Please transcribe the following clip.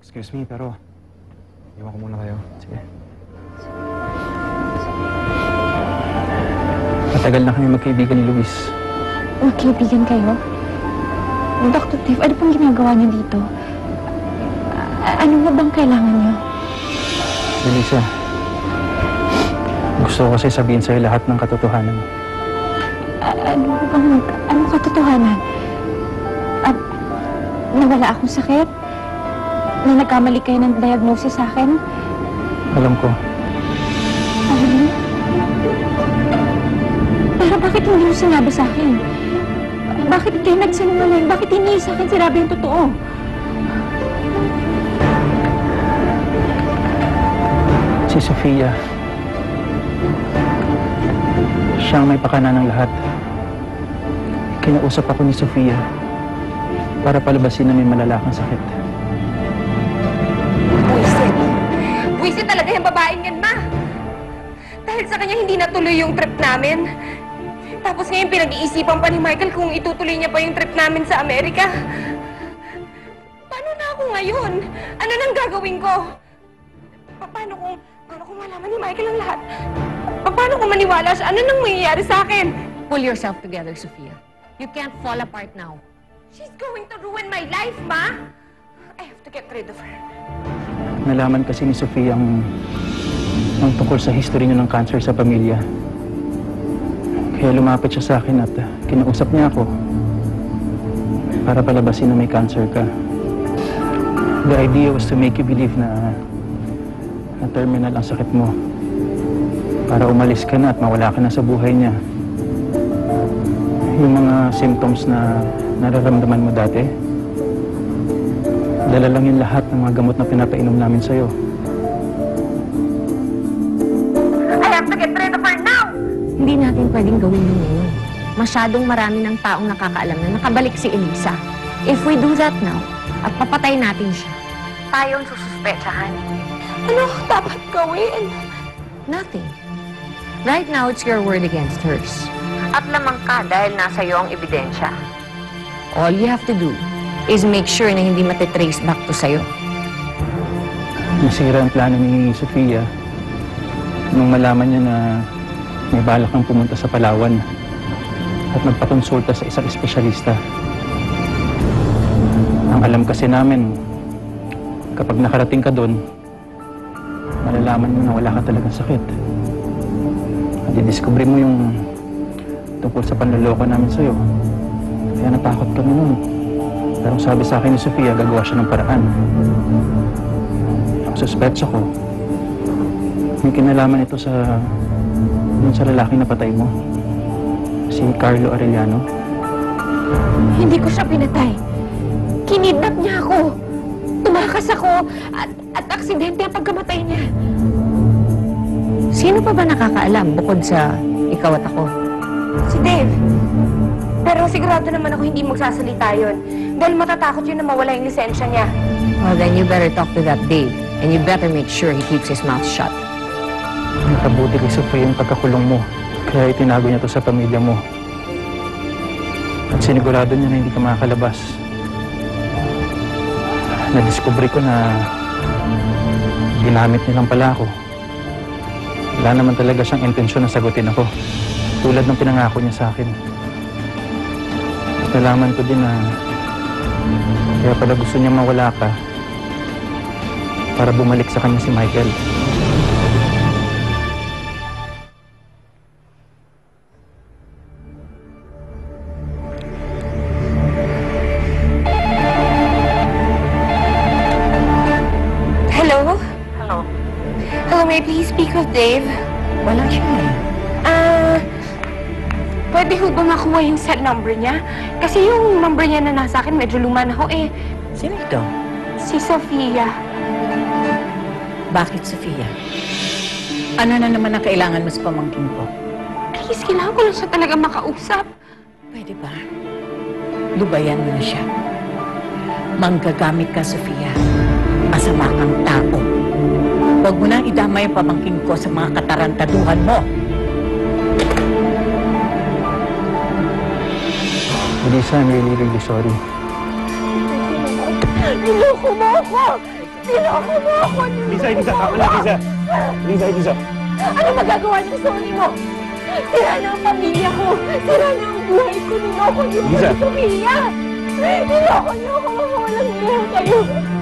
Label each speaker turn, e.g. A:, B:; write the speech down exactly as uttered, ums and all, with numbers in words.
A: Excuse me, pero iwan ko muna kayo. Sige. Matagal na kami magkaibigan ni Luis.
B: Magkaibigan kayo? Doctor Dave, ano pong ginagawa niyo dito? A ano ba bang kailangan niyo?
A: Melissa, gusto ko kasi sabihin sa'yo lahat ng katotohanan.
B: A ano ba bang, anong katotohanan? At nawala akong sakit? Na nagkamali kayo ng diagnosis sa akin?
A: Alam ko.
B: Alam niyo? Pero bakit hindi mo sinabi sa akin? Bakit kayo nagsinungaling? Bakit hindi sa akin sinabi yung totoo?
A: Si Sofia, siyang may pakana ng lahat. Kinausap ako ni Sofia para palabasin na may malalakang sakit.
C: Buisit. Buisit talaga yung babaeng yan, ma. Dahil sa kanya hindi natuloy yung trip namin. Tapos ngayon pinag-iisipan pa ni Michael kung itutuloy niya pa yung trip namin sa Amerika. Paano na ako ngayon? Ano nang gagawin ko? Pa paano kung, paano kung malaman ni Michael ang lahat? Pa paano kung maniwala siya? Ano nang mangyayari sa akin?
D: Pull yourself together, Sofia. You can't fall apart now.
C: She's going to ruin my life, ma. I have to get rid of her.
A: Nalaman kasi ni Sofia ang, ang tungkol sa history niyo ng cancer sa pamilya. Kaya lumapit siya sa akin at uh, kinausap niya ako para palabasin na may cancer ka. The idea was to make you believe na, na terminal ang sakit mo para umalis ka na at mawala ka na sa buhay niya. Yung mga symptoms na nararamdaman mo dati, dala lang yung lahat ng mga gamot na pinapainom namin sa'yo.
C: I have to get rid of her now!
D: Hindi natin pwedeng gawin yun ngayon. Masyadong marami ng taong nakakaalam na nakabalik si Elisa. If we do that now, at papatay natin siya, tayo ang sususpetsahan.
C: Ano dapat gawin?
D: Nothing. Right now, it's your word against hers. At lamang ka dahil nasa iyo ang ebidensya. All you have to do is make sure na hindi matitrace back to sa'yo.
A: Nasira ang plano ni Sofia nung malaman niya na may balak kang pumunta sa Palawan at magpakonsulta sa isang espesyalista. Ang alam kasi namin, kapag nakarating ka doon, malalaman mo na wala ka talagang sakit. At i-discover mo yung tungkol sa panloloko namin sa'yo. Kaya natakot kami noon. Pero sabi sa akin ni Sofia, gagawa siya ng paraan. Ang suspetsa ko, may kinalaman ito sa yung sa lalaking napatay mo, si Carlo Arellano.
B: Hindi ko siya pinatay. Kinidnap niya ako. Tumakas ako at, at aksidente ang pagkamatay niya.
D: Sino pa ba nakakaalam bukod sa ikaw at ako?
C: Si Dave. Pero sigurado naman ako hindi magsasalita yun. Dahil matatakot yun na mawala yung lisensya niya.
D: Well, then you better talk to that Dave. And you better make sure he keeps his mouth shut.
A: Nakabuti kay Sofia yung pagkakulong mo, kaya itinago niya to sa pamilya mo. At sinigurado niya na hindi ka makakalabas. Nadiskubre ko na ginamit nilang pala ako. Wala naman talaga siyang intensyon na sagutin ako, tulad ng pinangako niya sa akin. At nalaman ko din na kaya pala gusto niya mawala ka para bumalik sa kanya si Michael.
C: Hello? Hello? Hello, may I please speak with Dave?
D: Wala siya eh.
C: Ah, pwede ho ba makuha yung cell number niya? Kasi yung number niya na nasa akin, medyo luma na ho eh.
E: Sino ito?
C: Si Sofia.
E: Bakit, Sofia? Ano na naman ang kailangan mo sa pamangkin ko?
C: Please, kailangan ko lang siya talaga makausap.
E: Pwede ba? Lubayan mo na siya. Manggagamit ka, Sofia. Masama kang tao. Huwag mo nang idamay ang pamangkin ko sa mga katarantaduhan mo.
A: Elisa, I'm really, really sorry.
B: Niloko mo ako! Niloko mo ako!
F: Lisa, Lisa, tama na, Lisa. Lisa, Lisa.
B: Ano magagawa ng Sony mo? Sira na ang pamilya ko! Sira na ang buhay ko! Niloko niyo ako
F: Lisa.
B: ni Sofia! Niloko niyo ako! Walang niyo kayo!